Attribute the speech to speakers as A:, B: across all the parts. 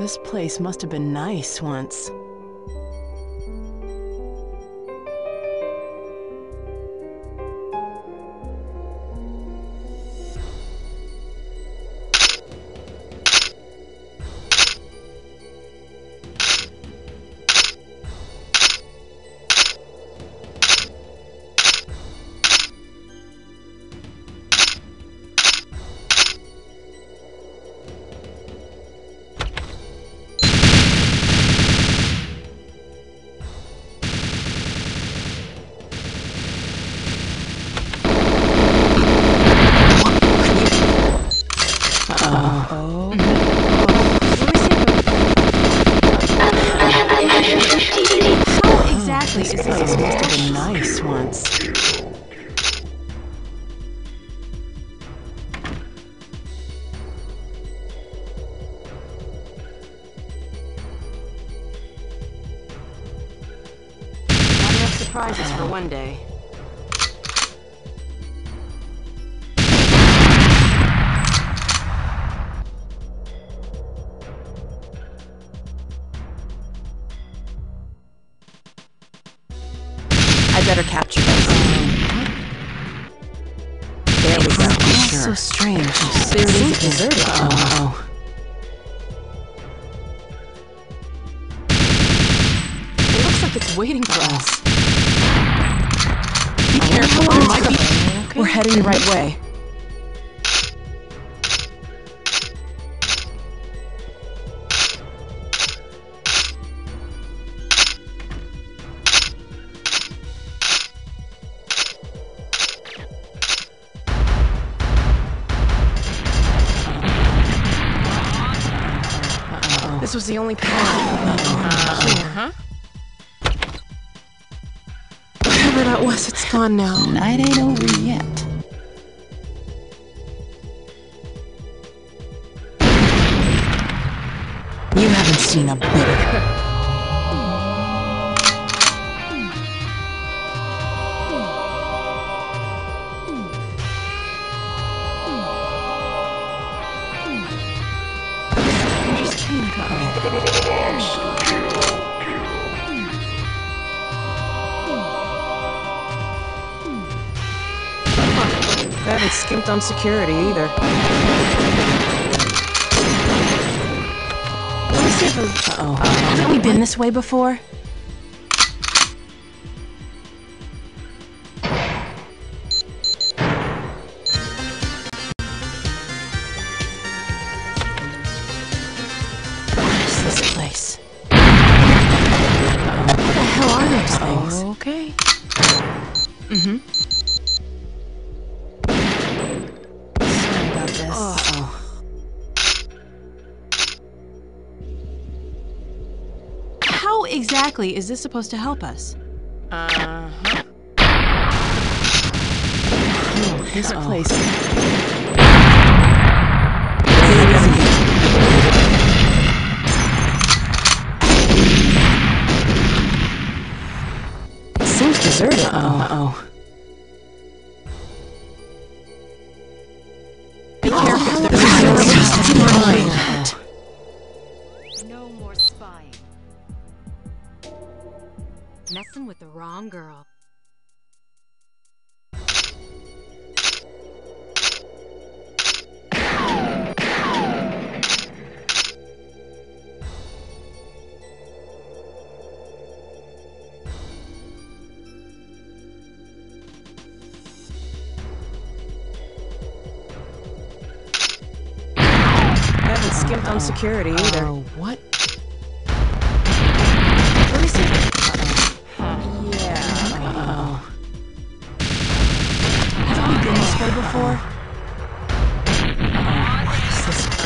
A: This place must have been nice once.
B: Surprises for one day. I better capture this. There we go.
A: Sure. So strange.
B: There it is deserted.
A: Oh.
B: It looks like it's waiting for us. Be careful, it might be...
A: Okay. We're heading the right way.
B: This was the only path. Here, huh? Whatever that was, it's gone now.
C: Night ain't over yet.
A: You haven't seen a bit of it.
B: I haven't skimped on security either. Let me see if
A: Haven't we been this way before? What is this place? What the hell are those things?
B: Okay. How exactly is this supposed to help us?
A: This place.
B: It seems deserted. Be careful.
D: No more spying. Messing with the wrong girl.
B: I haven't skimped on security either.
A: What?
B: Let me see.
A: Have we been this way before? What is this?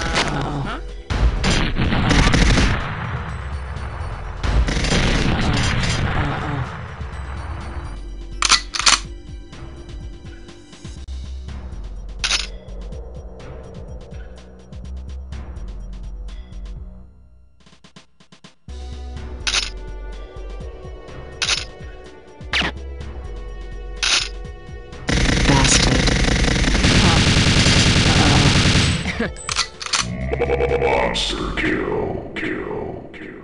C: Monster kill.